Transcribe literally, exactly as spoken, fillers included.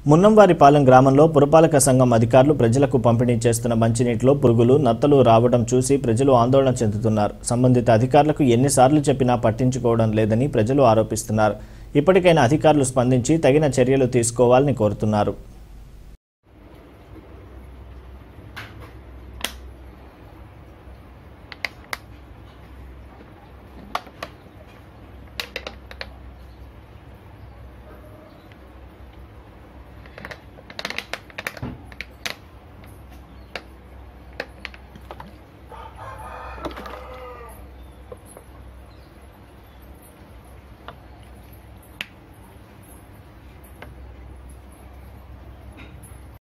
మున్నంవారిపాలెం గ్రామంలో పురపాలక సంఘం అధికారులు ప్రజలకు పంపిణీ చేస్తున్న మంచినీటిలో పురుగులు నత్తలు రావడం చూసి ప్రజలు ఆందోళన చెందుతున్నారు. సంబంధిత అధికారులకు ఎన్నిసార్లు చెప్పినా పట్టించుకోవడం లేదని ప్రజలు ఆరోపిస్తున్నారు. ఇప్పటికైనా అధికారులు స్పందించి తగిన చర్యలు తీసుకోవాలని కోరుతున్నారు.